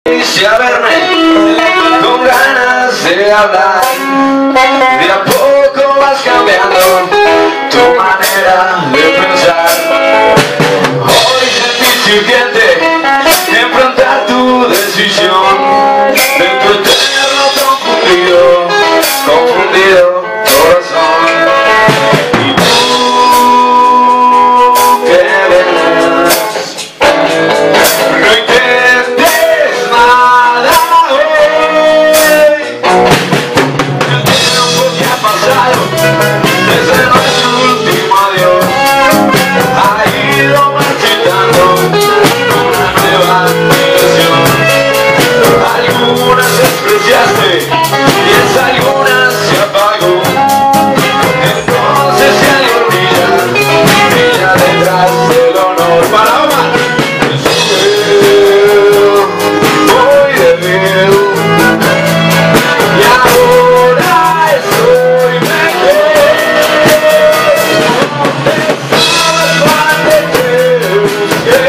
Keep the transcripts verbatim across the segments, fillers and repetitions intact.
Quise a verme con ganas de hablar. De a poco vas cambiando tu manera de pensar. Hoy sentí urgente enfrentar tu decisión de tu eterno confundido, confundido corazón. Y tú que verás, no intentes nada hoy. El tiempo que ha pasado desde nuestro último adiós ha ido marchitando una nueva dimensión. Algunas despreciaste y esa alguna se apagó. Entonces si algo brilla, brilla detrás del honor. Paloma, voy de miedo y ahora estoy mejor. Cuando te busqué,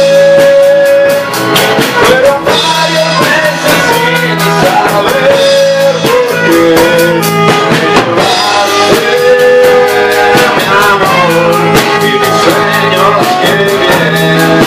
fueron varios meses sin saber por qué me llevaste, mi amor, y mis sueños que vienen.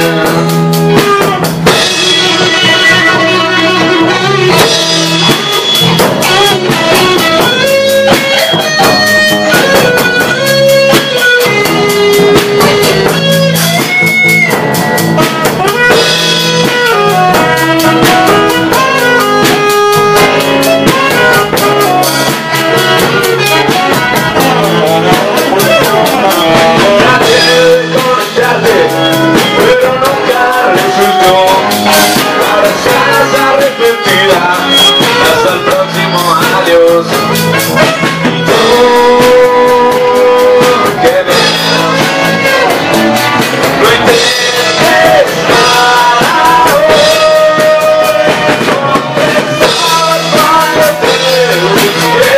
Pero nunca resultó. Ahora estás arrepentida. Hasta el próximo adiós. Y tú que veas, no intentes nada hoy. Confesabas cuando te busqué.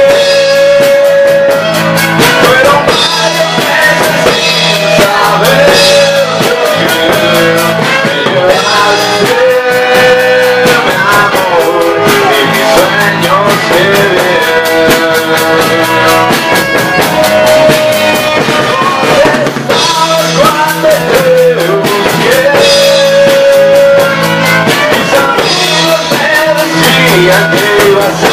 Fueron varios meses sin saber. Que ibas